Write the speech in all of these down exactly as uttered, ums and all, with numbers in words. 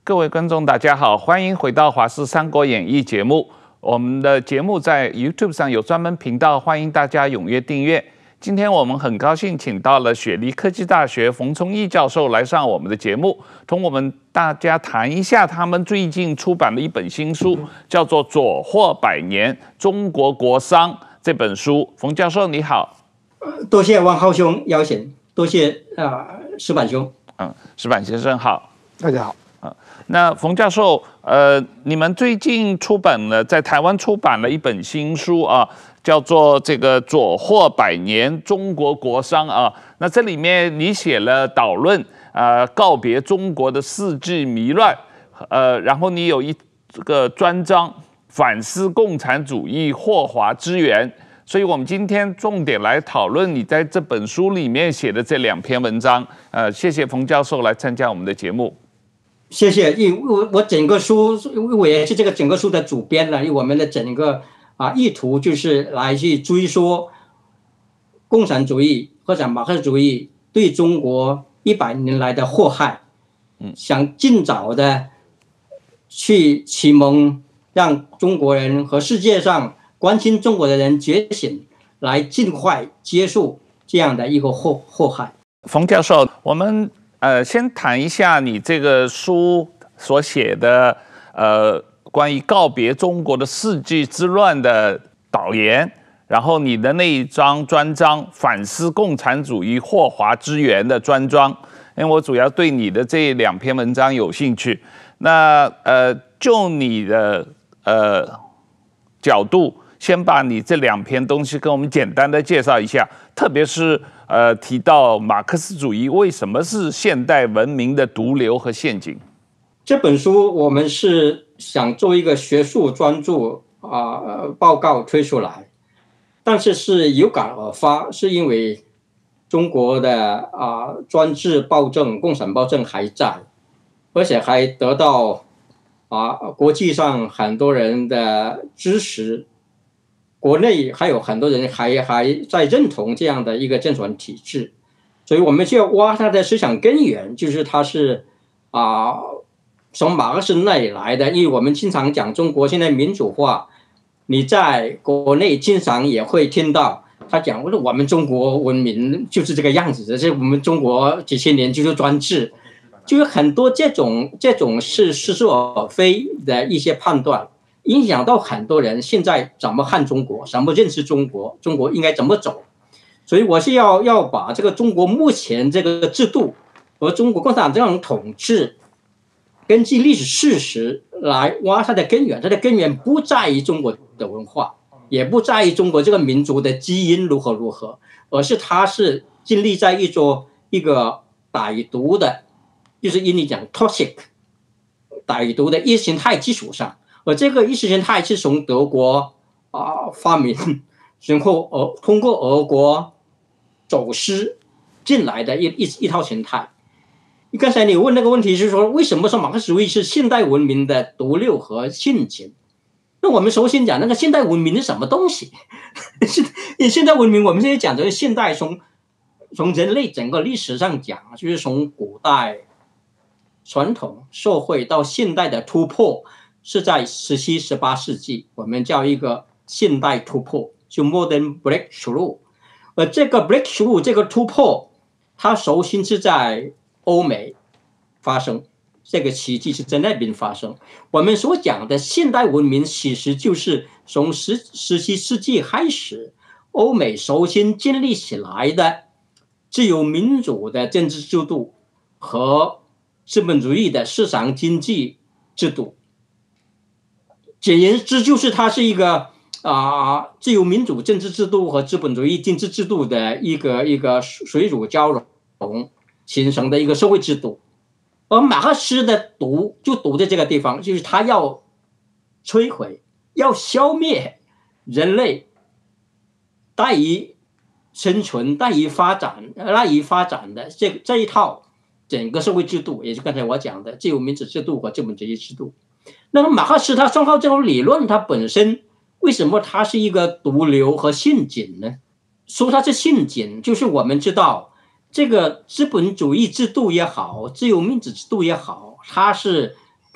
各位观众，大家好，欢迎回到《华视三国演义》节目。我们的节目在 YouTube 上有专门频道，欢迎大家踊跃订阅。今天我们很高兴请到了雪梨科技大学冯崇义教授来上我们的节目，同我们大家谈一下他们最近出版的一本新书，叫做《左祸百年：中国国商》这本书。冯教授你好。 多谢汪浩兄邀请，多谢啊石板兄。 嗯，石板先生好。 大家好。 啊，那冯教授，呃，你们最近出版了，在台湾出版了一本新书啊，叫做这个《左祸百年：中国国商》啊。那这里面你写了导论，呃，告别中国的世纪迷乱，呃，然后你有一这个专章反思共产主义祸华之源。所以我们今天重点来讨论你在这本书里面写的这两篇文章。呃，谢谢冯教授来参加我们的节目。 谢谢，因为我我整个书，我也是这个整个书的主编了。因为我们的整个啊意图就是来去追溯共产主义或者马克思主义对中国一百年来的祸害，嗯，想尽早的去启蒙，让中国人和世界上关心中国的人觉醒，来尽快结束这样的一个祸祸害。 冯教授，我们呃先谈一下你这个书所写的呃关于告别中国的世纪之乱的导言，然后你的那一章专章反思共产主义祸华之源的专章，因为我主要对你的这两篇文章有兴趣。那呃就你的呃角度，先把你这两篇东西跟我们简单的介绍一下，特别是呃提到马克思主义为什么是现代文明的毒瘤和陷阱。 这本书我们是想做一个学术专著啊、呃、报告推出来，但是是有感而发，是因为中国的啊、呃、专制暴政、共产暴政还在，而且还得到啊国际上很多人的支持。国内还有很多人还还在认同这样的一个政权体制，所以我们就要挖它的思想根源，就是它是啊、呃、从马克思那里来的。因为我们经常讲中国现在民主化，你在国内经常也会听到他讲，我们中国文明就是这个样子的，这我们中国几千年就是专制，就是很多这种这种是似是而非的一些判断。影响到很多人现在怎么看中国，怎么认识中国，中国应该怎么走。所以我是要要把这个中国目前这个制度和中国共产党这种统治，根据历史事实来挖它的根源。它的根源不在于中国的文化，也不在于中国这个民族的基因如何如何，而是它是建立在一座一个歹毒的，就是英语讲 toxic 歹毒的意识形态基础上。而这个意识形态是从德国啊、呃、发明，然后俄通过俄国走私进来的一一一套形态。刚才你问那个问题是说，为什么说马克思主义是现代文明的毒瘤和陷阱？那我们首先讲那个现代文明是什么东西？现代文明我们现在讲的现代，从从人类整个历史上讲，就是从古代传统社会到现代的突破。是在十七、十八世纪，我们叫一个现代突破，就 modern breakthrough。而这个 breakthrough 这个突破，它首先是在欧美发生，这个奇迹是在那边发生。我们所讲的现代文明，其实就是从十十七世纪开始，欧美首先建立起来的自由民主的政治制度和资本主义的市场经济制度。简言之，就是它是一个啊、呃、自由民主政治制度和资本主义经济制度的一个一个水乳交融形成的一个社会制度。而马克思的毒就毒在这个地方，就是他要摧毁、要消灭人类赖以生存、赖以发展、赖以发展的这这一套整个社会制度，也是刚才我讲的自由民主制度和资本主义制度。那么马克思他创造这种理论，它本身为什么它是一个毒瘤和陷阱呢？说它是陷阱，就是我们知道这个资本主义制度也好，自由民主制度也好，它是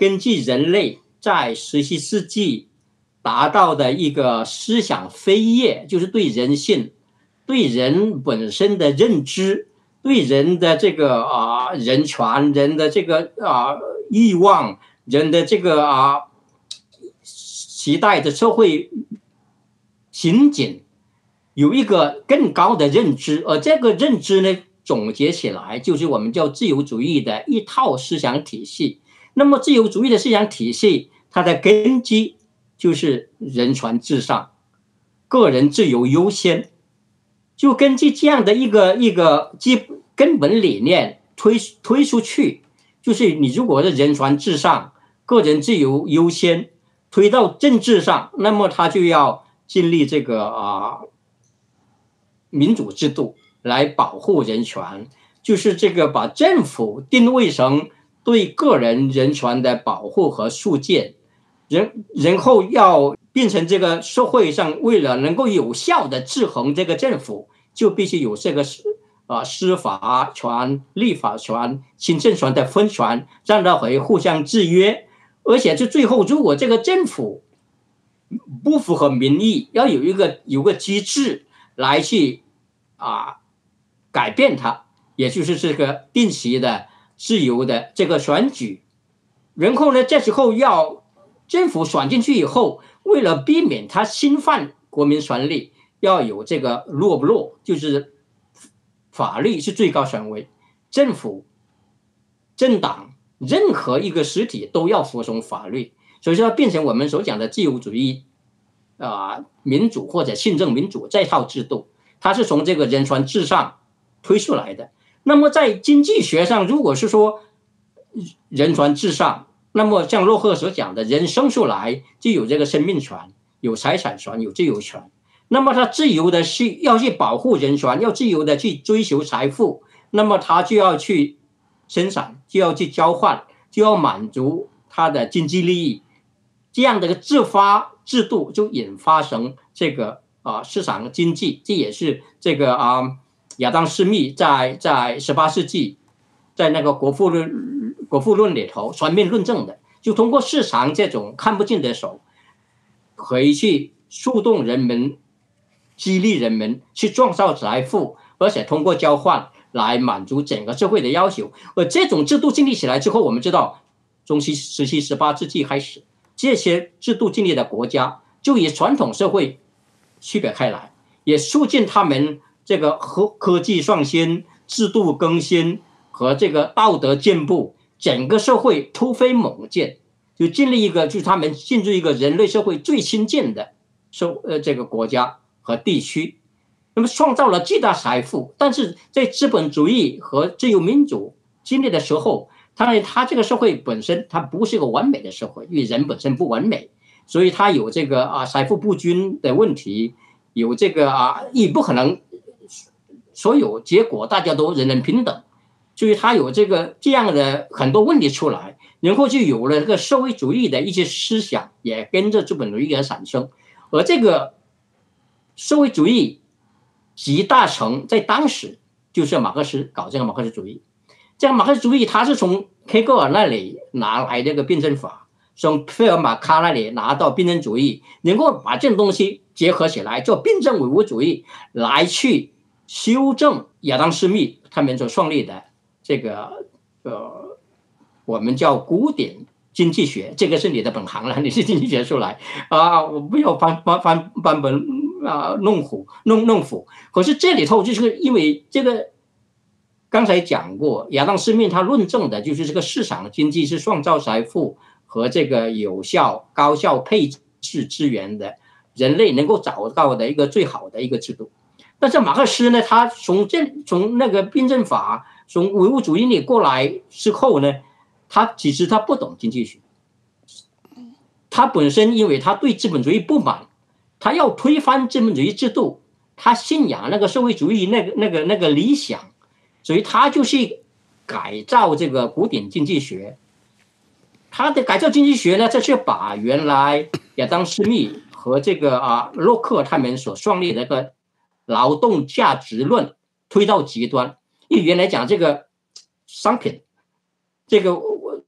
根据人类在十七世纪达到的一个思想飞跃，就是对人性、对人本身的认知、对人的这个啊、呃、人权、人的这个啊、呃、欲望、人的这个啊、呃、期待的社会情景有一个更高的认知，而这个认知呢，总结起来就是我们叫自由主义的一套思想体系。那么自由主义的思想体系，它的根基就是人权至上，个人自由优先。就根据这样的一个一个基根本理念推推出去，就是你如果是人权至上，个人自由优先，推到政治上，那么他就要建立这个啊民主制度来保护人权，就是这个把政府定位成对个人人权的保护和束缚，然然后要变成这个社会上为了能够有效的制衡这个政府，就必须有这个啊司法权、立法权、行政权的分权，让它会互相制约。而且就最后，如果这个政府不符合民意，要有一个有个机制来去啊改变它，也就是这个定期的自由的这个选举。然后呢，这时候要政府选进去以后，为了避免它侵犯国民权利，要有这个 rule of law， 就是法律是最高权威，政府、政党任何一个实体都要服从法律，所以说变成我们所讲的自由主义啊、呃、民主或者宪政民主这套制度，它是从这个人权至上推出来的。那么在经济学上，如果是说人权至上，那么像洛克所讲的，人生出来就有这个生命权、有财产权、有自由权。那么他自由的去要去保护人权，要自由的去追求财富，那么他就要去生产，就要去交换，就要满足他的经济利益。这样的一个自发制度就引发成这个啊市场经济，这也是这个啊亚当斯密在在十八世纪在那个国富论国富论里头全面论证的，就通过市场这种看不见的手，可以去触动人们，激励人们去创造财富，而且通过交换来满足整个社会的要求。而这种制度建立起来之后，我们知道中期十七、十八世纪开始，这些制度建立的国家就以传统社会区别开来，也促进他们这个科科技创新、制度更新和这个道德进步，整个社会突飞猛进，就建立一个就是他们进入一个人类社会最亲近的社呃这个国家和地区，那么创造了巨大财富。但是在资本主义和自由民主建立的时候，当然它这个社会本身它不是一个完美的社会，因为人本身不完美，所以它有这个啊财富不均的问题，有这个啊也不可能所有结果大家都人人平等，所以它有这个这样的很多问题出来，然后就有了这个社会主义的一些思想也跟着资本主义而产生。而这个社会主义集大成在当时就是马克思搞这个马克思主义。这个马克思主义它是从黑格尔那里拿来这个辩证法，从费尔马卡那里拿到辩证主义，能够把这种东西结合起来做辩证唯物主义，来去修正亚当斯密他们所创立的这个呃我们叫古典经济学。这个是你的本行了，你是经济学出来啊，我不要翻翻翻翻本啊弄虎弄弄虎。可是这里头就是因为这个刚才讲过，亚当斯密他论证的就是这个市场经济是创造财富和这个有效高效配置资源的人类能够找到的一个最好的一个制度。但是马克思呢，他从这从那个辩证法从唯物主义里过来之后呢，他其实他不懂经济学，他本身因为他对资本主义不满，他要推翻资本主义制度，他信仰那个社会主义那个那个那个理想，所以他就去改造这个古典经济学。他的改造经济学呢，这是把原来亚当斯密和这个啊洛克他们所创立的一个劳动价值论推到极端。因为原来讲这个商品，这个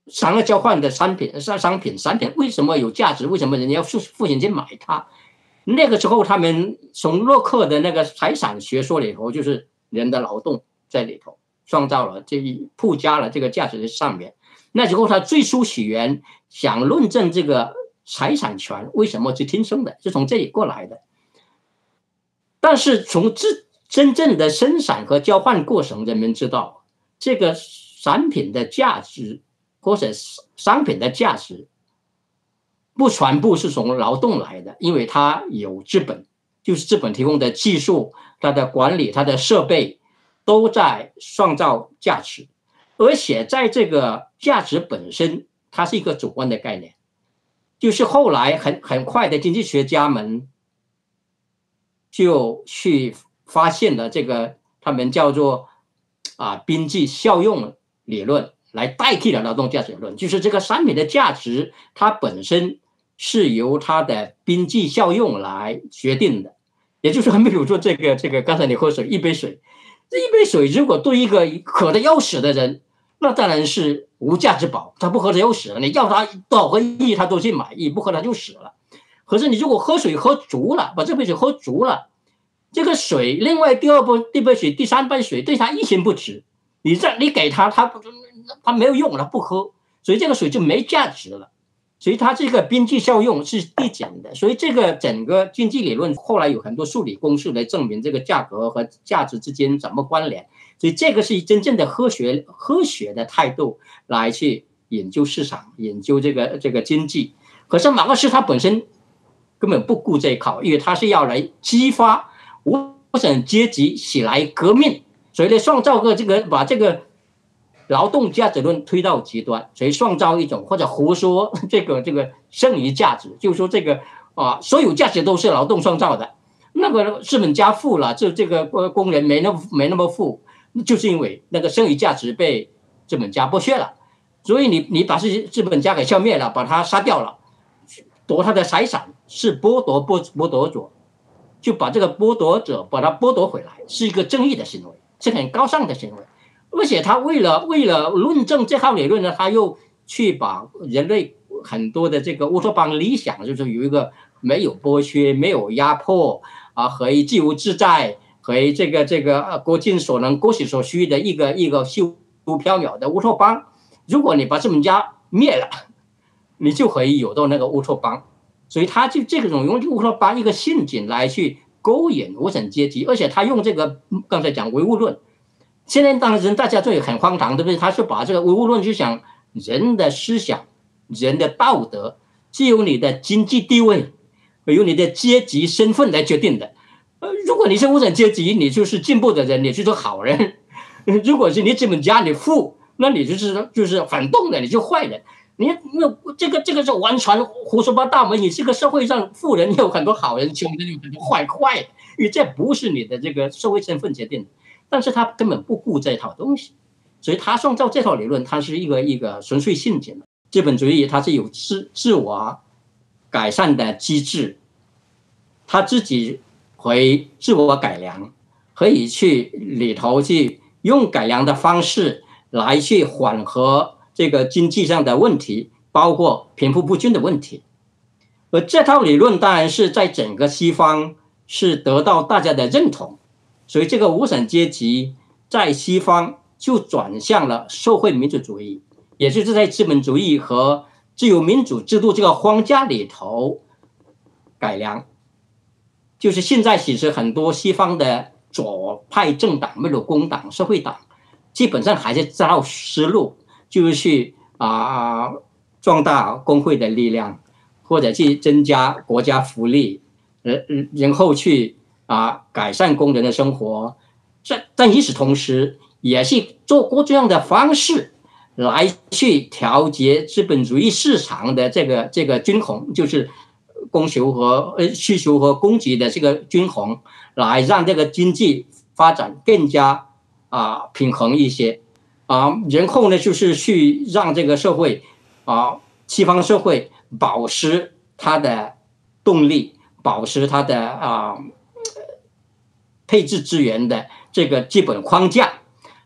商业交换的商品商商品产品为什么有价值？为什么人家要付付钱去买它？那个时候，他们从洛克的那个财产学说里头，就是人的劳动在里头创造了这一附加了这个价值在上面。那时候他最初起源想论证这个财产权为什么是天生的，是从这里过来的。但是从真真正的生产和交换过程，人们知道这个产品的价值或者商品的价值不全部是从劳动来的，因为它有资本，就是资本提供的技术、它的管理、它的设备都在创造价值，而且在这个价值本身，它是一个主观的概念，就是后来很很快的经济学家们就去发现了这个，他们叫做啊边际效用理论，来代替了劳动价值论，就是这个商品的价值，它本身是由它的边际效用来决定的。也就是说，比如说这个这个，刚才你喝水一杯水，这一杯水如果对一个渴得要死的人，那当然是无价之宝，他不喝他就死了。你要他多少个亿，他都去买，一不喝他就死了。可是你如果喝水喝足了，把这杯水喝足了，这个水，另外第二杯、第二杯水、第三杯水对他一钱不值。你这你给他，他他没有用，他不喝，所以这个水就没价值了。所以它这个边际效用是递减的，所以这个整个经济理论后来有很多数理公式来证明这个价格和价值之间怎么关联。所以这个是真正的科学科学的态度来去研究市场、研究这个这个经济。可是马克思他本身根本不顾这一套，因为他是要来激发无产阶级起来革命，所以呢创造个这个把这个劳动价值论推到极端，所以创造一种或者胡说这个这个剩余价值，就是说这个啊所有价值都是劳动创造的，那个资本家富了，这这个工人没那么没那么富，就是因为那个剩余价值被资本家剥削了，所以你你把这些资本家给消灭了，把他杀掉了，夺他的财产是剥夺剥剥夺者，就把这个剥夺者把他剥夺回来，是一个正义的行为，是很高尚的行为。而且他为了为了论证这套理论呢，他又去把人类很多的这个乌托邦理想，就是有一个没有剥削、没有压迫啊，和自由自在，和这个这个国尽所能、各取所需的一个一个虚无缥缈的乌托邦。如果你把资本家灭了，你就可以有到那个乌托邦。所以他就这种用乌托邦一个陷阱来去勾引无产阶级，而且他用这个刚才讲唯物论。现在当然大家这也很荒唐，对不对？他是把这个唯物论就想人的思想、人的道德是由你的经济地位、由你的阶级身份来决定的。呃，如果你是无产阶级，你就是进步的人，你就是好人；如果是你资本家，你富，那你就是就是反动的，你就坏人。你那这个这个是完全胡说八道嘛？你这个社会上富人有很多好人，穷人有很多坏坏的，因为这不是你的这个社会身份决定的。但是他根本不顾这套东西，所以他创造这套理论，它是一个一个纯粹陷阱。资本主义它是有自自我改善的机制，他自己会自我改良，可以去里头去用改良的方式来去缓和这个经济上的问题，包括贫富不均的问题。而这套理论当然是在整个西方是得到大家的认同。所以这个无产阶级在西方就转向了社会民主主义，也就是在资本主义和自由民主制度这个框架里头改良。就是现在其实很多西方的左派政党，比如工党、社会党，基本上还是这套思路，就是去啊壮大工会的力量，或者去增加国家福利，呃，然后去啊，改善工人的生活，这但与此同时，也是做过这样的方式来去调节资本主义市场的这个这个均衡，就是供求和呃需求和供给的这个均衡，来让这个经济发展更加啊平衡一些啊，然后呢，就是去让这个社会啊，西方社会保持它的动力，保持它的啊。配置资源的这个基本框架，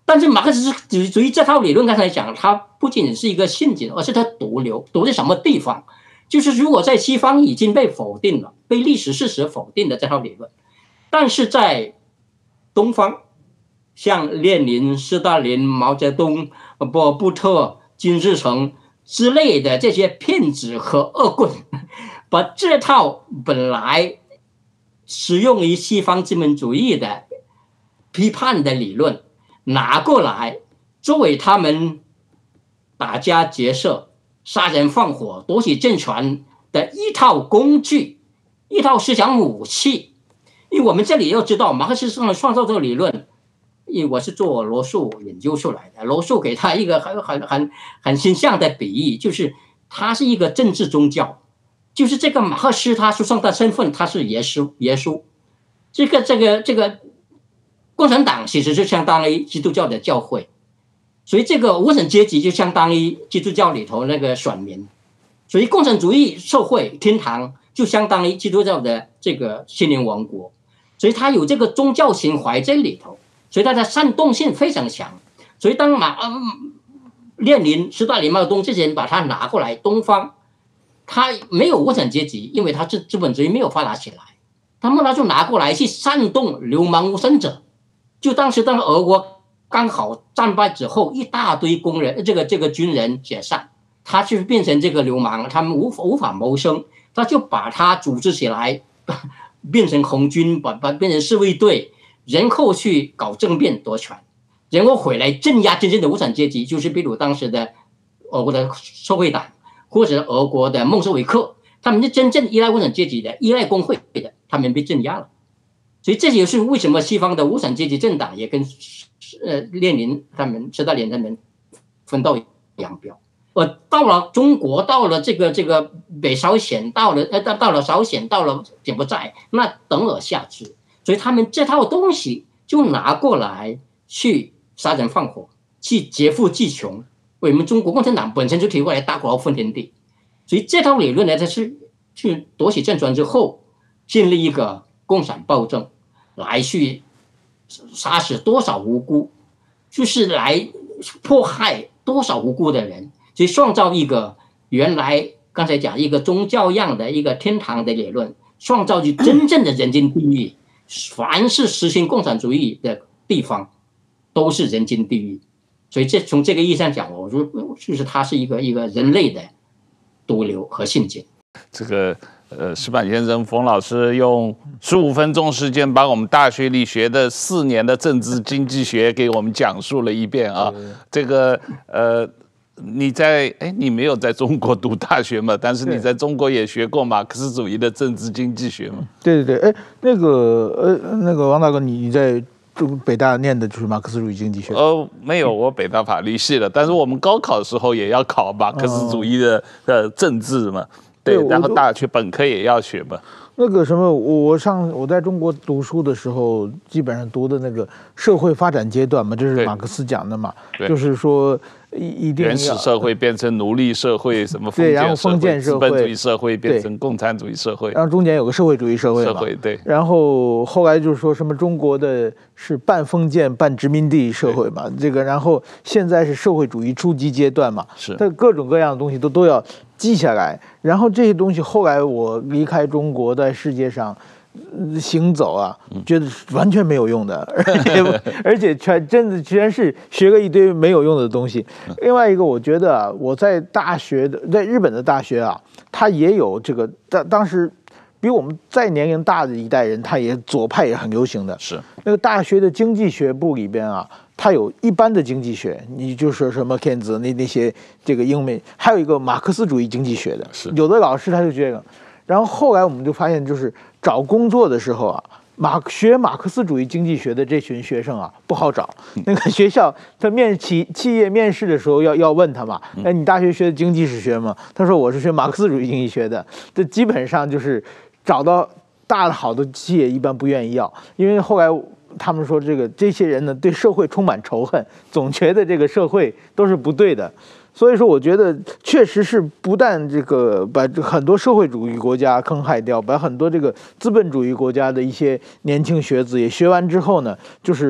但是马克思主义这套理论，刚才讲，它不仅仅是一个陷阱，而是它毒瘤，毒在什么地方？就是如果在西方已经被否定了，被历史事实否定的这套理论，但是在东方，像列宁、斯大林、毛泽东、波布特、金日成之类的这些骗子和恶棍，把这套本来适用于西方资本主义的批判的理论拿过来，作为他们打家劫舍、杀人放火、夺取政权的一套工具、一套思想武器。因为我们这里要知道，马克思上创造这个理论，因为我是做罗素研究出来的，罗素给他一个很很很很形象的比喻，就是他是一个政治宗教，就是这个马克思他书上的身份，他是耶稣，耶稣，这个这个这个共产党其实是相当于基督教的教会，所以这个无产阶级就相当于基督教里头那个选民，所以共产主义社会天堂就相当于基督教的这个心灵王国，所以他有这个宗教情怀在里头，所以它的煽动性非常强。所以当马、呃、列宁、斯大林、毛泽东这些人把它拿过来，东方他没有无产阶级，因为他资资本主义没有发达起来，他们他就拿过来去煽动流氓无产者。就当时当俄国刚好战败之后，一大堆工人这个这个军人解散，他就变成这个流氓，他们无法无法谋生，他就把他组织起来，变成红军，把把变成侍卫队，然后去搞政变夺权，然后回来镇压真正的无产阶级，就是比如当时的俄国的社会党或者俄国的孟什维克，他们是真正依赖无产阶级的，依赖工会的，他们被镇压了。所以这也是为什么西方的无产阶级政党也跟呃列宁他们、斯大林他们分道扬镳。呃，到了中国，到了这个这个北朝鲜，到了呃到到了朝鲜，到了柬埔寨，那等而下之。所以他们这套东西就拿过来去杀人放火，去劫富济穷。我们中国共产党本身就提过来大国分田地，所以这套理论呢，它是去夺取政权之后，建立一个共产暴政，来去杀死多少无辜，就是来迫害多少无辜的人，所以创造一个原来刚才讲一个宗教样的一个天堂的理论，创造出真正的人间地狱。凡是实行共产主义的地方，都是人间地狱。所以这从这个意义上讲，我说就是它是一个一个人类的毒瘤和陷阱。 这个呃，石板先生、冯老师用十五分钟时间，把我们大学里学的四年的政治经济学给我们讲述了一遍啊。这个呃，你在哎，你没有在中国读大学嘛？但是你在中国也学过马克思主义的政治经济学嘛？ 对对对，哎，那个呃，那个王大哥，你你在中北大念的就是马克思主义经济学？ 呃，没有，我北大法律系的，但是我们高考的时候也要考马克思主义的、嗯、呃政治嘛。对，然后大学本科也要学嘛。 那个什么，我我上我在中国读书的时候，基本上读的那个社会发展阶段嘛，这是马克思讲的嘛，就是说一一定要原始社会变成奴隶社会，什么封建社会， 然后封建社会、 资本主义社会变成共产主义社会， 然后中间有个社会主义社会嘛， 社会对， 然后后来就是说什么中国的是半封建半殖民地社会嘛，这个然后现在是社会主义初级阶段嘛， 是， 它各种各样的东西都都要记下来，然后这些东西后来我离开中国，在世界上行走啊，觉得完全没有用的，而且而且全真的全是学了一堆没有用的东西。另外一个，我觉得啊，我在大学的，在日本的大学啊，它也有这个当当时比我们再年龄大的一代人，他也左派也很流行的， 是那个大学的经济学部里边啊。它有一般的经济学，你就说什么kenz那那些这个英美，还有一个马克思主义经济学的， 是有的老师他就这个，然后后来我们就发现，就是找工作的时候啊，马学马克思主义经济学的这群学生啊不好找，那个学校他面企企业面试的时候要要问他嘛，哎，你大学学的经济史学吗？他说我是学马克思主义经济学的，这基本上就是找到大的好的企业一般不愿意要，因为后来。他们说这个这些人呢对社会充满仇恨，总觉得这个社会都是不对的，所以说我觉得确实是不但这个把很多社会主义国家坑害掉，把很多这个资本主义国家的一些年轻学子也学完之后呢，就是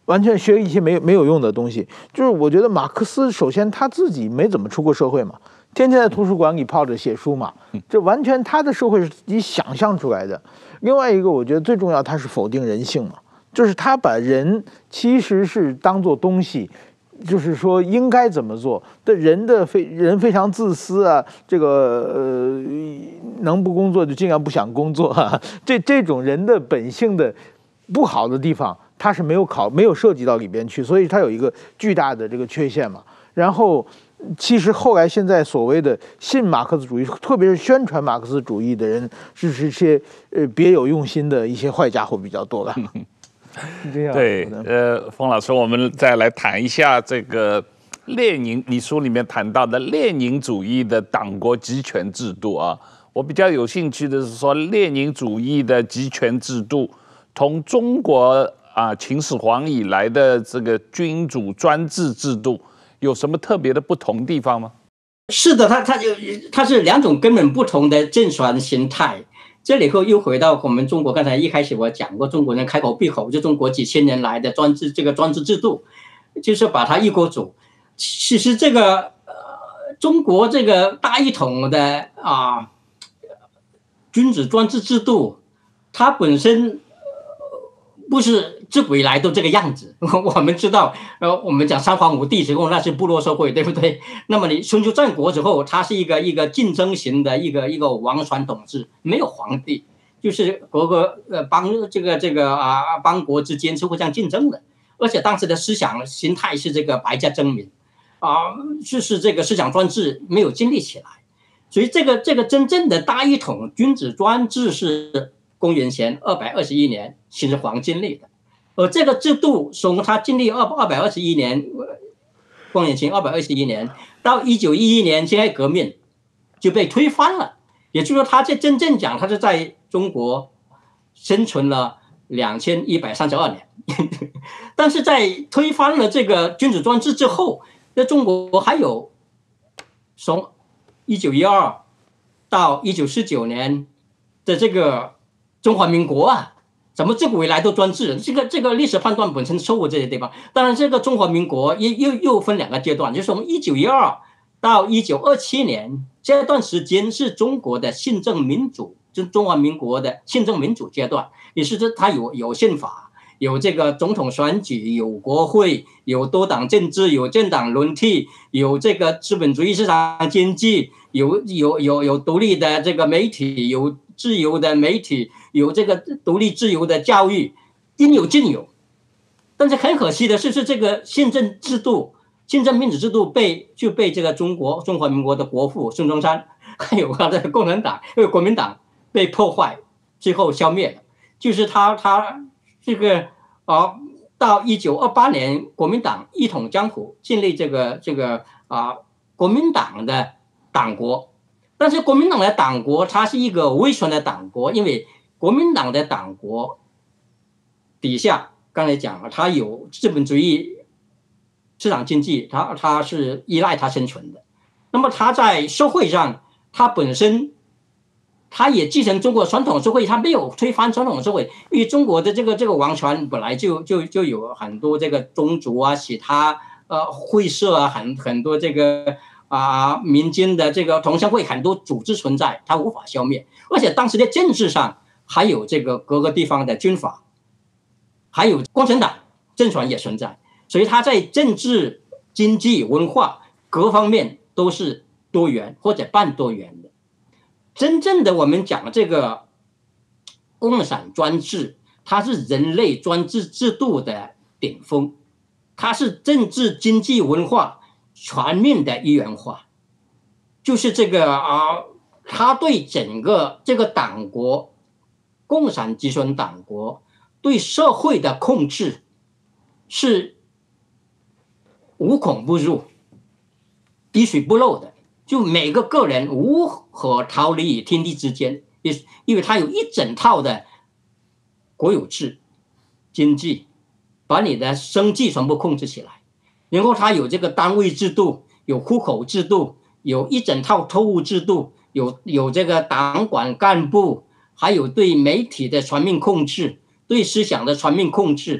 完全学一些没没有用的东西。就是我觉得马克思首先他自己没怎么出过社会嘛，天天在图书馆里泡着写书嘛，这完全他的社会是自己想象出来的。另外一个，我觉得最重要，他是否定人性嘛，就是他把人其实是当作东西。就是说应该怎么做的人的非人非常自私啊，这个呃能不工作就尽量不想工作啊，这这种人的本性的不好的地方，他是没有考没有涉及到里边去，所以他有一个巨大的这个缺陷嘛。然后其实后来现在所谓的信马克思主义，特别是宣传马克思主义的人，是是些呃别有用心的一些坏家伙比较多吧。 对，呃，冯老师，我们再来谈一下这个列宁，你书里面谈到的列宁主义的党国集权制度啊。我比较有兴趣的是说，列宁主义的集权制度同中国啊秦始皇以来的这个君主专制制度有什么特别的不同地方吗？ 是的，它它就它是两种根本不同的政权形态。这里后又回到我们中国，刚才一开始我讲过，中国人开口闭口就中国几千年来的专制，这个专制制度，就是把它一锅煮。其实这个呃，中国这个大一统的啊君主专制制度，它本身不是自古以来都这个样子。我们知道，呃，我们讲三皇五帝之后，那是部落社会，对不对？那么你春秋战国之后，它是一个一个竞争型的一个一个王权统治，没有皇帝，就是各个呃邦这个这个啊邦国之间是互相竞争的，而且当时的思想形态是这个百家争鸣，啊，就是这个思想专制没有建立起来，所以这个这个真正的大一统君主专制是公元前二百二十一年秦始皇建立的。而这个制度从他建立二二百二十一年，公元前二百二十一年到一九一一年辛亥革命就被推翻了。也就是说，他这真正讲，他是在中国生存了两千一百三十二年，但是在推翻了这个君主专制之后，在中国还有从一九一二到一九四九年的这个中华民国啊。怎么自古以来都专制？这个这个历史判断本身错误这些地方。当然，这个中华民国又又又分两个阶段，就是从一九一二到一九二七年这段时间是中国的宪政民主，就是中华民国的宪政民主阶段。也是它有有宪法，有这个总统选举，有国会，有多党政治，有政党轮替，有这个资本主义市场经济，有有有有独立的这个媒体，有自由的媒体。有这个独立自由的教育，应有尽有。但是很可惜的是，是这个宪政制度、宪政民主制度被就被这个中国中华民国的国父孙中山，还有他的共产党、还有国民党被破坏，最后消灭了。就是他他这个啊，到一九二八年，国民党一统江湖，建立这个这个啊国民党的党国。但是国民党的党国，它是一个威权的党国，因为国民党的党国底下，刚才讲了，它有资本主义市场经济，它它是依赖它生存的。那么它在社会上，它本身它也继承中国传统社会，它没有推翻传统社会，因为中国的这个这个王权本来就就就有很多这个宗族啊、其他呃会社啊，很很多这个啊、呃、民间的这个同乡会很多组织存在，它无法消灭，而且当时的政治上。还有这个各个地方的军阀，还有共产党政权也存在，所以它在政治、经济、文化各方面都是多元或者半多元的。真正的我们讲这个共产专制，它是人类专制制度的顶峰，它是政治、经济、文化全面的一元化，就是这个啊，它对整个这个党国。共产集权党国对社会的控制是无孔不入、滴水不漏的，就每个个人无可逃离于天地之间，因为它有一整套的国有制、经济，把你的生计全部控制起来，然后它有这个单位制度，有户口制度，有一整套特务制度，有有这个党管干部。还有对媒体的全面控制，对思想的全面控制，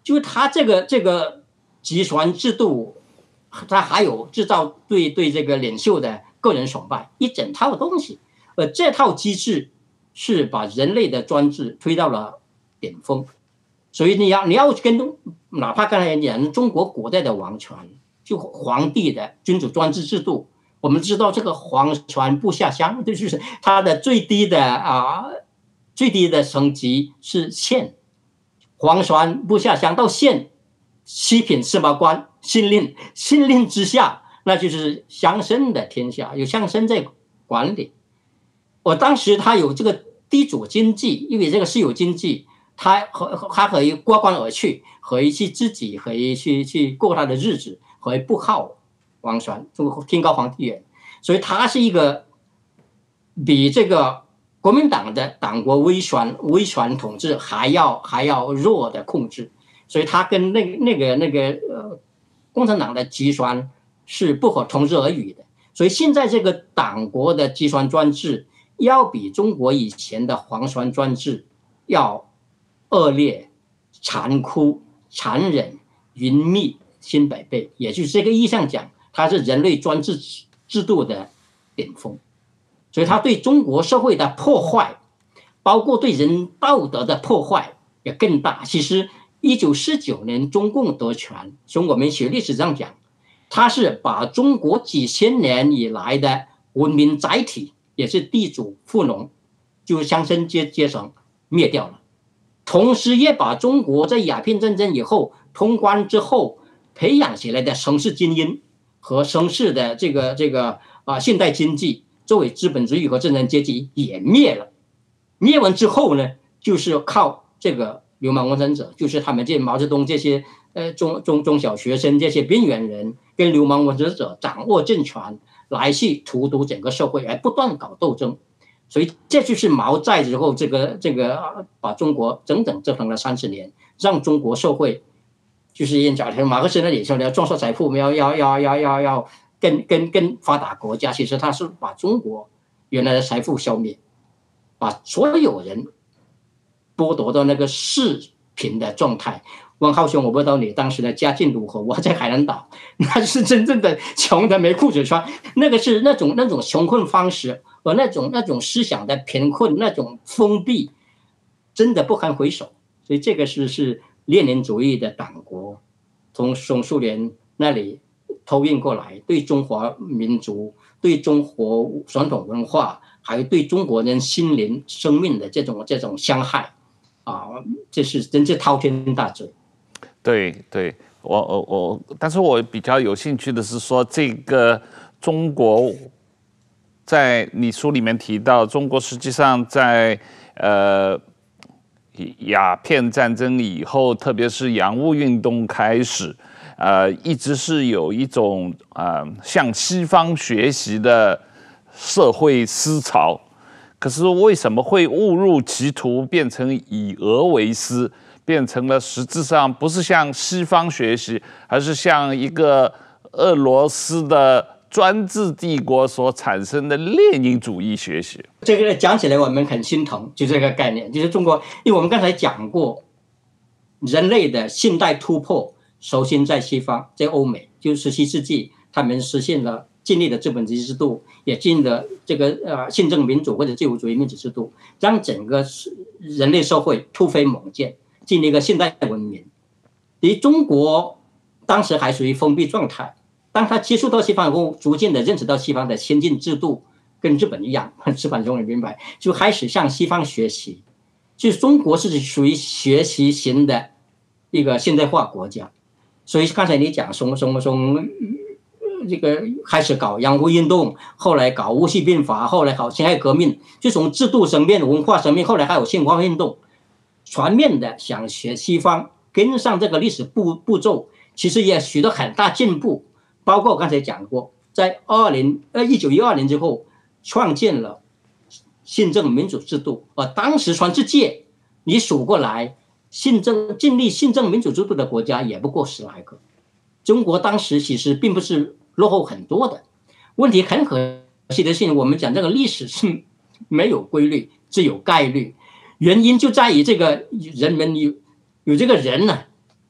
就是他这个这个集权制度，他还有制造对对这个领袖的个人崇拜，一整套东西。呃，这套机制是把人类的专制推到了顶峰。所以你要你要跟哪怕刚才讲中国古代的王权，就皇帝的君主专制制度，我们知道这个皇权不下乡，就是它的最低的啊最低的层级是县，皇权不下乡到县，七品司马官县令，县令之下那就是乡绅的天下，有乡绅在管理。我当时他有这个地主经济，因为这个私有经济。他他可以过关而去，可以去自己可以去去过他的日子，可以不靠王权，天高皇帝远。所以他是一个比这个国民党的党国威权威权统治还要还要弱的控制。所以他跟那那个那个呃共产党的集权是不可同日而语的。所以现在这个党国的集权专制要比中国以前的皇权专制要恶劣、残酷、残忍、云密新百倍，也就是这个意义上讲，它是人类专制制度的顶峰。所以它对中国社会的破坏，包括对人道德的破坏也更大。其实一九四九年中共得权，从我们学历史上讲，它是把中国几千年以来的文明载体，也是地主富农，就是乡绅阶阶层灭掉了。同时也把中国在鸦片战争以后通关之后培养起来的城市精英和城市的这个这个啊现代经济作为资本主义和资产阶级也灭了。灭完之后呢，就是靠这个流氓共产者，就是他们这毛泽东这些呃中中中小学生这些边缘人跟流氓共产者掌握政权来去荼毒整个社会，而不断搞斗争。所以这就是毛在之后，这个这个把中国整整折腾了三十年，让中国社会就是因讲马克思那里说的壮硕财富，要要要要要要跟跟跟发达国家，其实他是把中国原来的财富消灭，把所有人剥夺到那个世贫的状态。汪浩兄，我不知道你当时的家境如何，我在海南岛，那是真正的穷的没裤子穿，那个是那种那种穷困方式和那种那种思想的贫困，那种封闭，真的不堪回首。所以这个是是列宁主义的党国，从从苏联那里偷运过来，对中华民族、对中国传统文化，还有对中国人心灵生命的这种这种伤害，啊，这是真是滔天大罪。 对对，我我我，但是我比较有兴趣的是说，这个中国在你书里面提到，中国实际上在呃鸦片战争以后，特别是洋务运动开始，呃，一直是有一种呃向西方学习的社会思潮。可是为什么会误入歧途，变成以俄为师？变成了实质上不是向西方学习，而是向一个俄罗斯的专制帝国所产生的列宁主义学习。 这个讲起来我们很心疼，就这个概念，就是中国，因为我们刚才讲过，人类的现代突破首先在西方，在欧美，就十七世纪他们实现了建立了资本主义制度，也建立了这个呃宪政民主或者自由主义民主制度，让整个人类社会突飞猛进，进入一个现代文明。因为中国当时还属于封闭状态，当他接触到西方以后，逐渐的认识到西方的先进制度跟日本一样，日本终于明白，就开始向西方学习。就是中国是属于学习型的一个现代化国家，所以刚才你讲从从从这个开始搞洋务运动，后来搞戊戌变法，后来搞辛亥革命，就从制度层面、文化层面，后来还有宪法运动，全面的想学西方，跟上这个历史步步骤，其实也取得很大进步。包括我刚才讲过，在二零呃一九一二年之后，创建了宪政民主制度，而当时全世界你数过来，宪政建立宪政民主制度的国家也不过十来个。中国当时其实并不是落后很多的，问题很可惜的是，我们讲这个历史是没有规律，只有概率。原因就在于这个人们有有这个人呢、啊，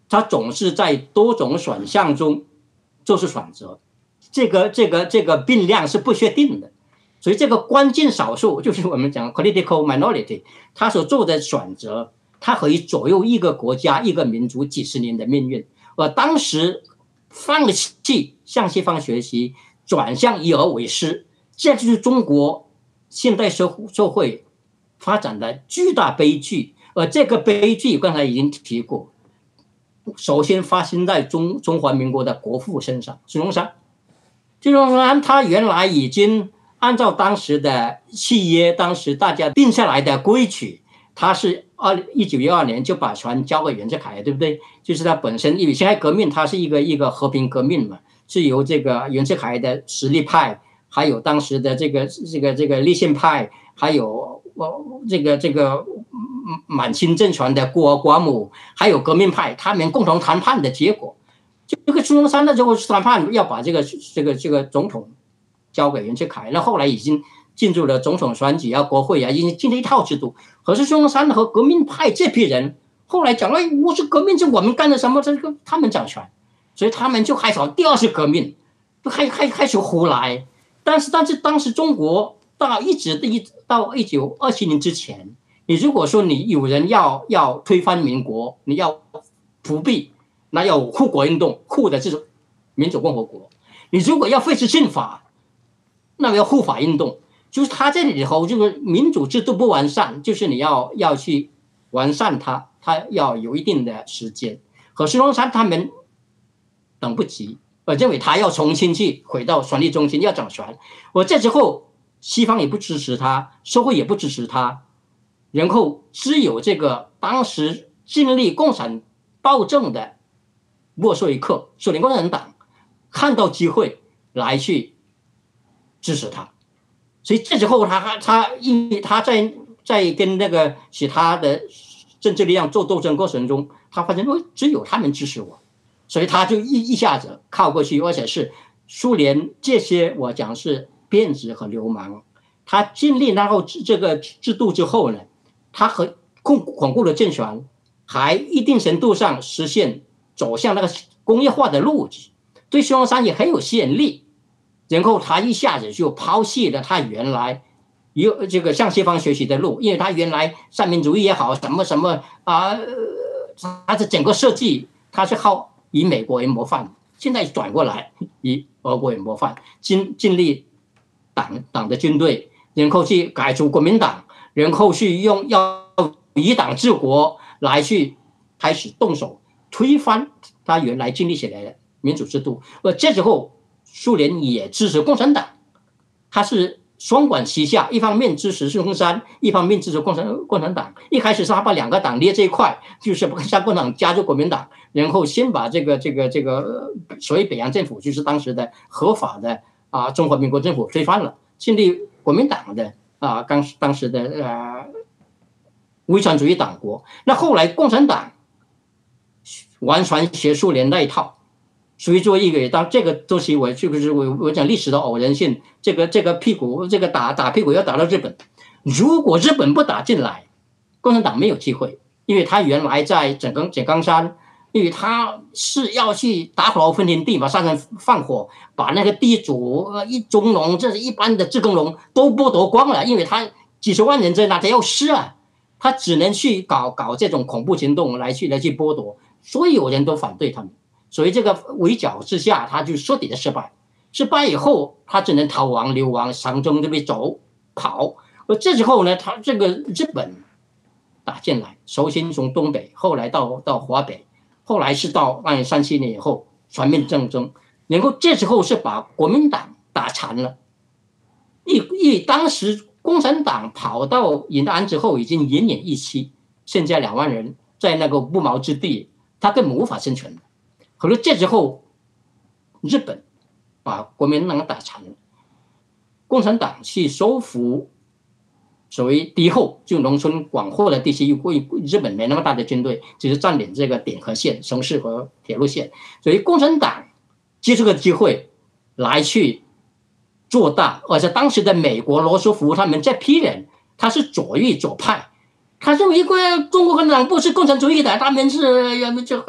他总是在多种选项中做出选择，这个这个这个变量是不确定的，所以这个关键少数就是我们讲 political minority， 他所做的选择，他可以左右一个国家一个民族几十年的命运。而当时放弃向西方学习，转向以俄为师，这就是中国现代社社会发展的巨大悲剧。而这个悲剧刚才已经提过，首先发生在中中华民国的国父身上，孙中山。孙中山他原来已经按照当时的契约，当时大家定下来的规矩，他是二一九一二年就把船交给袁世凯，对不对？就是他本身因为辛亥革命，它是一个一个和平革命嘛，是由这个袁世凯的实力派，还有当时的这个这个这个立宪派，还有我这个这个满清政权的孤儿寡母，还有革命派，他们共同谈判的结果。这个孙中山的时候谈判要把这个这个这个总统交给袁世凯，那后来已经进入了总统选举啊、国会啊，已经进了一套制度。可是孙中山和革命派这批人后来讲，哎，我是革命，是我们干的什么？这个他们掌权，所以他们就开始第二次革命，就开开开始胡来。但是但是当时中国到一直一到一九二七年之前，你如果说你有人要要推翻民国，你要复辟，那要护国运动，护的是民主共和国；你如果要废除宪法，那要护法运动。就是他这里头这个民主制度不完善，就是你要要去完善它，它要有一定的时间。可孙中山他们等不及，我认为他要重新去回到权力中心，要掌权。我这之后，西方也不支持他，社会也不支持他，然后只有这个当时经历共产暴政的莫斯维克苏联共产党看到机会来去支持他。所以这之后他他因为他在在跟那个其他的政治力量做斗争过程中，他发现哦，只有他们支持我，所以他就一一下子靠过去，而且是苏联这些我讲是骗子和流氓，他建立然后这个制度之后呢，他和巩巩固了政权，还一定程度上实现走向那个工业化的路子，对孙中山也很有吸引力。然后他一下子就抛弃了他原来有这个向西方学习的路，因为他原来三民主义也好，什么什么啊，他的整个设计他是靠以美国为模范，现在转过来以俄国为模范，尽尽力党党的军队，然后去改除国民党，然后去用要以党治国来去开始动手推翻他原来建立起来的民主制度。而这时候苏联也支持共产党，他是双管齐下，一方面支持孙中山，一方面支持共产共产党。一开始是他把两个党列这一块，就是向共产党加入国民党，然后先把这个这个这个所谓北洋政府，就是当时的合法的啊中华民国政府推翻了，建立国民党的啊当当时的呃威权主义党国。那后来共产党完全学苏联那一套。所以作为一个当这个东西，我就是我我讲历史的偶然性，这个这个屁股这个打打屁股要打到日本，如果日本不打进来，共产党没有机会，因为他原来在井冈井冈山，因为他是要去打火分田地，把山上放火，把那个地主呃一中农，这是一般的自耕农都剥夺光了，因为他几十万人在那，他要吃啊，他只能去搞搞这种恐怖行动来去来去剥夺，所有人都反对他们。所以这个围剿之下，他就彻底的失败。失败以后，他只能逃亡、流亡、长征这边走跑。而这时候呢，他这个日本打进来，首先从东北，后来到到华北，后来是到二零三七年以后全面战争。然后这时候是把国民党打残了。因因当时共产党跑到延安之后，已经奄奄一息，剩下两万人在那个不毛之地，他根本无法生存了。可是这之后，日本把国民党打残了，共产党去收复所谓敌后，就农村广阔的地区，日本没那么大的军队，只是占领这个点和线、城市和铁路线，所以共产党借这个机会来去做大。而且当时的美国罗斯福他们这批人，他是左翼左派，他认为一个中国共产党不是共产主义的，他们是这个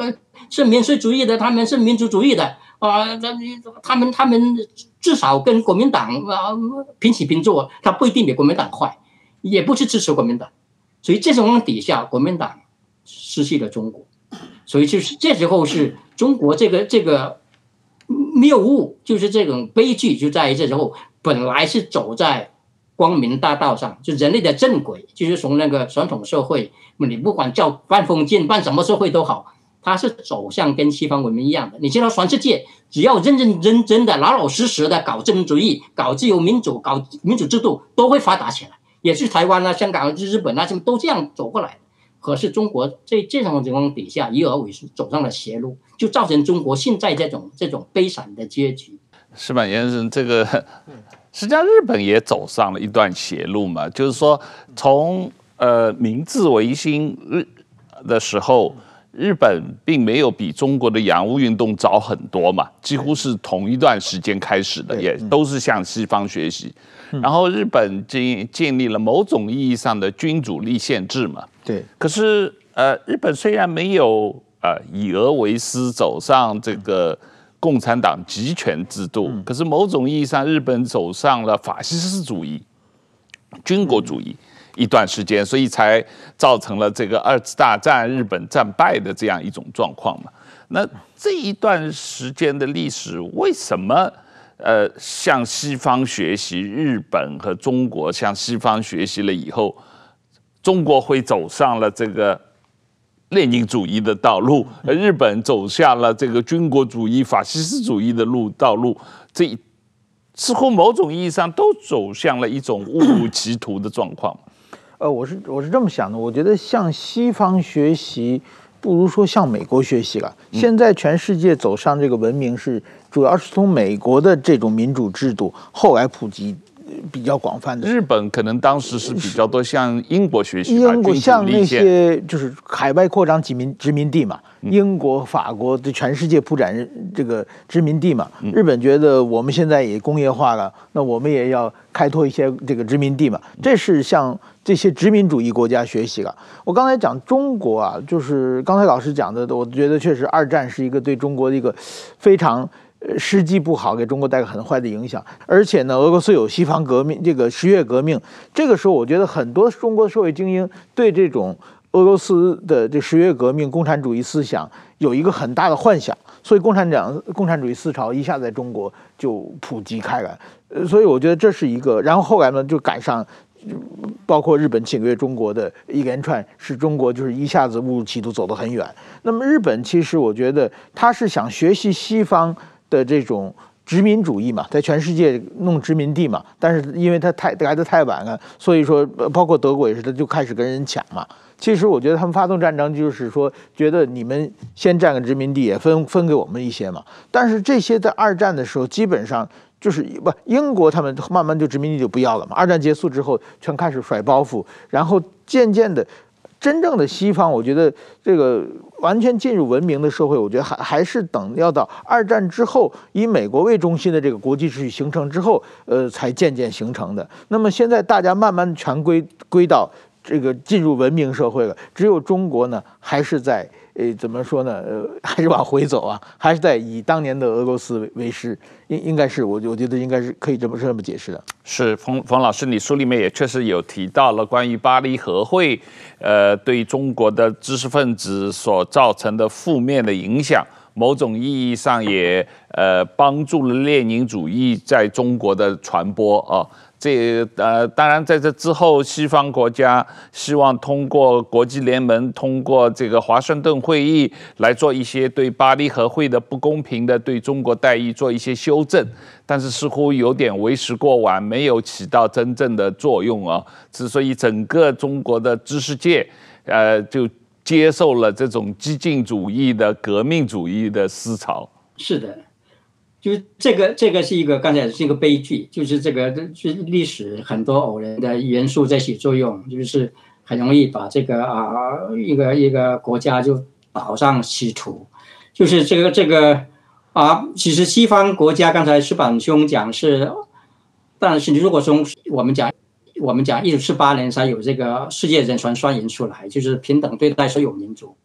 是民粹主义的，他们是民族主义的啊、呃，他们他们至少跟国民党啊、呃、平起平坐，他不一定比国民党坏，也不是支持国民党，所以这种底下，国民党失去了中国，所以就是这时候是中国这个这个谬误，就是这种悲剧就在于这时候，本来是走在光明大道上，就人类的正轨，就是从那个传统社会，你不管叫办封建办什么社会都好，它是走向跟西方文明一样的。你知道全世界只要认认真真的老老实实的搞资本主义，搞自由民主，搞民主制度，都会发达起来。也是台湾啊、香港、日本啊，什么都这样走过来的。可是中国在这种情况底下，以而为是走上了邪路，就造成中国现在这种这种悲惨的结局。 石板先生，这个实际上日本也走上了一段邪路嘛，就是说从呃明治维新日的时候，日本并没有比中国的洋务运动早很多嘛，几乎是同一段时间开始的，也都是向西方学习。然后日本建建立了某种意义上的君主立宪制嘛， 对。 可是呃，日本虽然没有呃以俄为师走上这个共产党集权制度，可是某种意义上，日本走上了法西斯主义、军国主义一段时间，所以才造成了这个二次大战日本战败的这样一种状况嘛。那这一段时间的历史，为什么？呃，向西方学习，日本和中国向西方学习了以后，中国会走上了这个列宁主义的道路，而日本走向了这个军国主义、法西斯主义的路道路，这似乎某种意义上都走向了一种误入歧途的状况。 呃，我是我是这么想的，我觉得向西方学习，不如说向美国学习了。现在全世界走上这个文明是。主要是从美国的这种民主制度后来普及比较广泛的。 日本可能当时是比较多向英国学习， 英国像那些就是海外扩张殖民殖民地嘛，英国、法国对全世界铺展这个殖民地嘛。日本觉得我们现在也工业化了，那我们也要开拓一些这个殖民地嘛，这是向这些殖民主义国家学习了。我刚才讲中国啊，就是刚才老师讲的，我觉得确实二战是一个对中国的一个非常。呃，时机不好，给中国带来很坏的影响。而且呢，俄罗斯有西方革命，这个十月革命，这个时候我觉得很多中国社会精英对这种俄罗斯的这十月革命、共产主义思想有一个很大的幻想，所以共产党、共产主义思潮一下在中国就普及开来。呃，所以我觉得这是一个。然后后来呢，就赶上。包括日本侵略中国的一连串，使中国就是一下子误入歧途，走得很远。那么日本其实我觉得他是想学习西方的这种殖民主义嘛，在全世界弄殖民地嘛，但是因为他太来得太晚了，所以说包括德国也是，他就开始跟人抢嘛。其实我觉得他们发动战争就是说，觉得你们先占个殖民地，也分分给我们一些嘛。但是这些在二战的时候，基本上。就是不，英国他们慢慢就殖民地就不要了嘛。二战结束之后，全开始甩包袱，然后渐渐的，真正的西方，我觉得这个完全进入文明的社会，我觉得还还是等要到二战之后，以美国为中心的这个国际秩序形成之后，呃，才渐渐形成的。那么现在大家慢慢全归归到这个进入文明社会了，只有中国呢，还是在。呃，怎么说呢？呃，还是往回走啊，还是在以当年的俄罗斯为为师，应应该是我我觉得应该是可以这么这么解释的。 是冯冯老师，你书里面也确实有提到了关于巴黎和会，呃，对中国的知识分子所造成的负面的影响，某种意义上也呃帮助了列宁主义在中国的传播啊。这呃，当然，在这之后，西方国家希望通过国际联盟，通过这个华盛顿会议来做一些对巴黎和会的不公平的对中国待遇做一些修正，但是似乎有点为时过晚，没有起到真正的作用啊。之所以整个中国的知识界，呃，就接受了这种激进主义的革命主义的思潮。 是的。就是这个，这个是一个刚才是一个悲剧，就是这个，就是历史很多偶然的元素在起作用，就是很容易把这个啊一个一个国家就导上歧途，就是这个这个啊，其实西方国家刚才石板兄讲是，但是如果从我们讲我们讲一九四八年才有这个世界人权宣言出来，就是平等对待所有民族。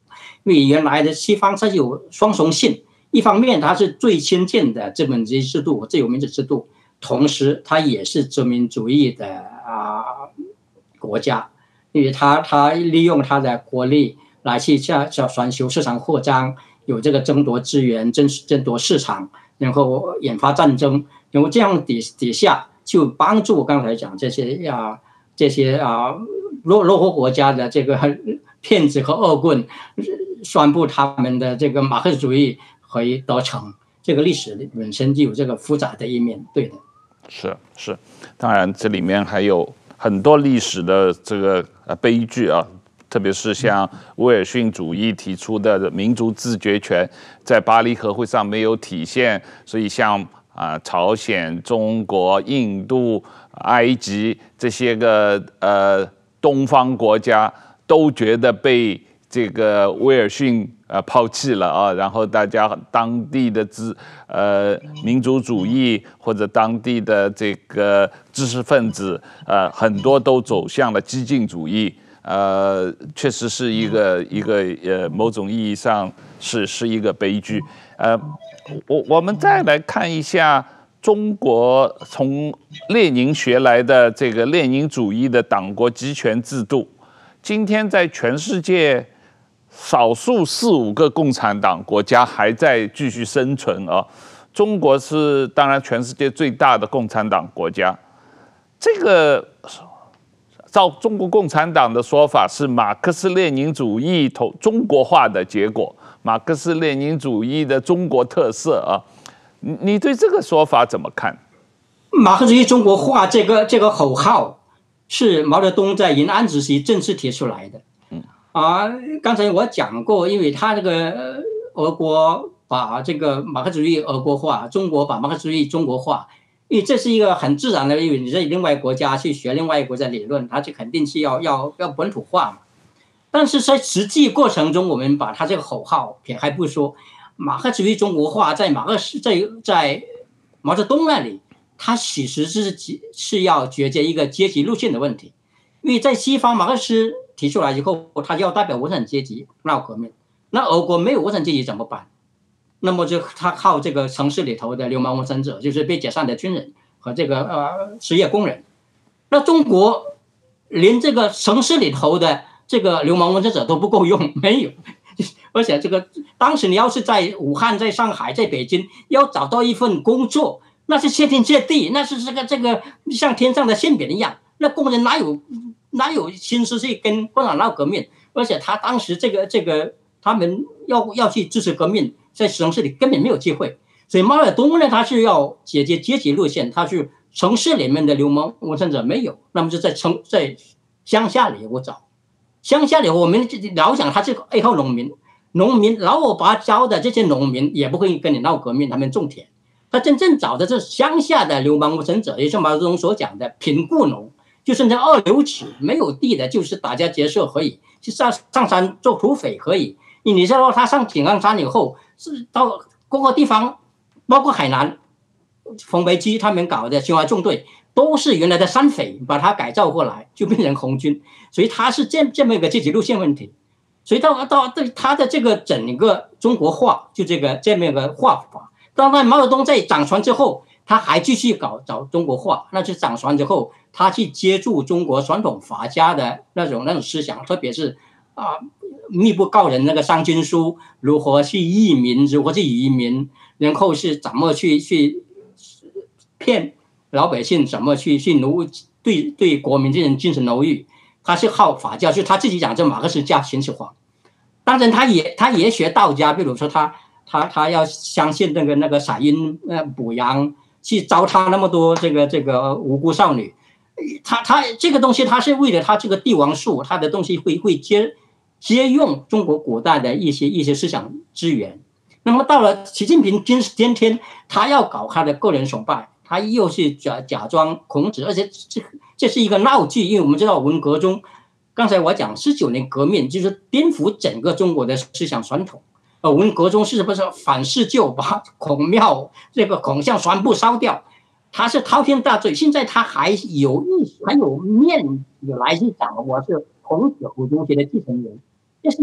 因为原来的西方它有双重性，一方面它是最先进的资本主义制度、自由民主制度，同时它也是殖民主义的啊国家，因为它它利用它的国力来去向向全球市场扩张，有这个争夺资源、争争夺市场，然后引发战争，然后这样底底下就帮助我刚才讲这些啊这些啊落落后国家的这个骗子和恶棍，宣布他们的这个马克思主义可以得逞。这个历史本身就有这个复杂的一面，对的。 是是，当然这里面还有很多历史的这个呃悲剧啊。特别是像威尔逊主义提出的民族自决权，在巴黎和会上没有体现，所以像啊、呃、朝鲜、中国、印度、埃及这些个呃东方国家都觉得被这个威尔逊呃抛弃了啊，然后大家当地的知呃民族主义或者当地的这个知识分子呃很多都走向了激进主义。呃，确实是一个一个呃，某种意义上是是一个悲剧。呃，我我们再来看一下中国从列宁学来的这个列宁主义的党国集权制度，今天在全世界少数四五个共产党国家还在继续生存啊。中国是当然全世界最大的共产党国家，这个。照中国共产党的说法，是马克思列宁主义投中国化的结果，马克思列宁主义的中国特色啊，你你对这个说法怎么看？ 马克思主义中国化这个这个口号是毛泽东在延安时期正式提出来的。嗯啊，刚才我讲过，因为他这个俄国把这个马克思主义俄国化，中国把马克思主义中国化。因为这是一个很自然的，因为你在另外一个国家去学另外一个国家理论，它就肯定是要要要本土化嘛。但是在实际过程中，我们把它这个口号撇开不说，马克思主义中国化在马克思在在毛泽东那里，它其实是是要解决一个阶级路线的问题。因为在西方，马克思提出来以后，他就要代表无产阶级闹革命，那俄国没有无产阶级怎么办？那么就他靠这个城市里头的流氓无产者，就是被解散的军人和这个呃失业工人。那中国连这个城市里头的这个流氓无产者都不够用，没有。而且这个当时你要是在武汉、在上海、在北京要找到一份工作，那是谢天谢地，那是这个这个像天上的馅饼一样。那工人哪有哪有心思去跟共产党闹革命？而且他当时这个这个他们要要去支持革命。在城市里根本没有机会，所以毛泽东呢，他是要解决阶级路线，他是城市里面的流氓无产者没有，那么就在城在乡下里我找，乡下里我们老讲他是爱好农民，农民老我把教的这些农民也不会跟你闹革命，他们种田，他真正找的是乡下的流氓无产者，也就是毛泽东所讲的贫雇农，就是那二流子没有地的，就是打家劫舍可以，去上上山做土匪可以。你知道他上井冈山以后，是到各个地方，包括海南，冯维基他们搞的辛亥纵队，都是原来的山匪，把他改造过来，就变成红军。所以他是这这么一个阶级路线问题。所以到到对他的这个整个中国化，就这个这么一个画法。当然，毛泽东在掌权之后，他还继续搞找中国化。那是掌权之后，他去接触中国传统法家的那种那种思想，特别是啊。密不告人那个商君书，如何去移民，如何去移民，然后是怎么去去骗老百姓，怎么去去奴对对国民进行精神奴役，他是靠法教，就是他自己讲这马克思加秦始皇。当然，他也他也学道家，比如说他他他要相信那个那个撒阴呃补阳，去糟蹋那么多这个这个无辜少女，他他这个东西他是为了他这个帝王术，他的东西会会接。借用中国古代的一些一些思想资源，那么到了习近平今今天，他要搞他的个人崇拜，他又是假假装孔子，而且这这是一个闹剧，因为我们知道文革中，刚才我讲十九年革命就是颠覆整个中国的思想传统，呃，文革中是不是反弑旧，把孔庙这个孔像全部烧掉，他是滔天大罪，现在他还有意还有面子来去讲我是孔子胡同学的继承人。这是一个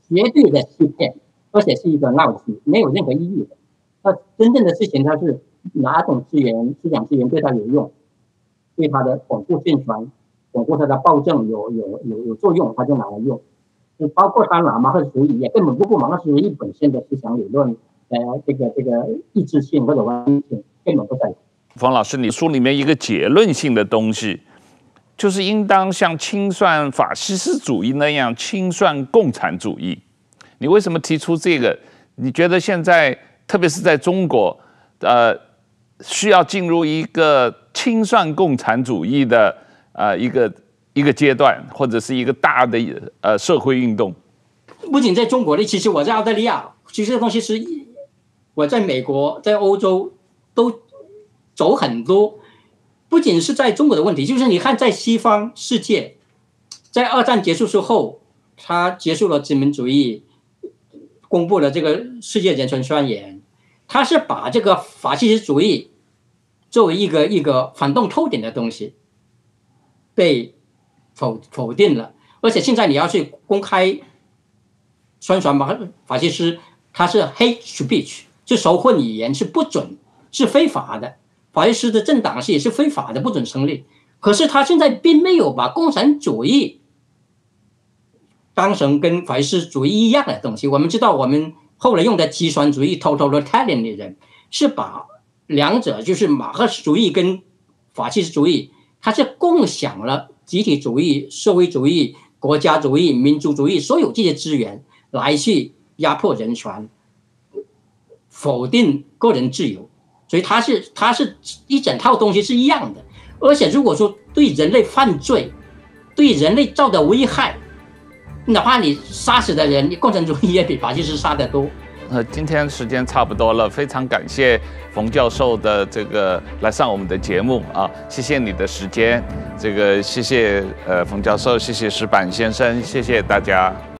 绝对的欺骗，而且是一个闹剧，没有任何意义的。那真正的事情，它是哪种资源、思想资源对他有用，对他的巩固宣传、巩固他的暴政有有有有作用，他就拿来用。包括他拿马克思主义，也根本不顾马克思主义本身的思想理论，呃，这个这个意志性或者完性根本不在。 冯老师，你书里面一个结论性的东西，就是应当像清算法西斯主义那样清算共产主义。你为什么提出这个？你觉得现在，特别是在中国，呃，需要进入一个清算共产主义的呃一个一个阶段，或者是一个大的呃社会运动？ 不仅在中国的，其实我在澳大利亚，其实这东西是我在美国、在欧洲都走很多。不仅是在中国的问题，就是你看在西方世界，在二战结束之后，他结束了殖民主义，公布了这个世界人权宣言，他是把这个法西斯主义作为一个一个反动透点的东西被否否定了。而且现在你要去公开宣传法法西斯，它是 hate speech， 是仇恨语言，是不准，是非法的。法西斯的政党是也是非法的，不准成立。可是他现在并没有把共产主义当成跟法西斯主义一样的东西。我们知道，我们后来用的极权主义 totalitarian 是把两者，就是马克思主义跟法西斯主义，它是共享了集体主义、社会主义、国家主义、民族主义所有这些资源，来去压迫人权，否定个人自由。所以它是它是一整套东西是一样的。而且如果说对人类犯罪、对人类造的危害，哪怕你杀死的人，你共产主义也比法西斯杀得多。 呃，今天时间差不多了，非常感谢冯教授的这个来上我们的节目啊，谢谢你的时间，这个谢谢呃冯教授，谢谢石板先生，谢谢大家。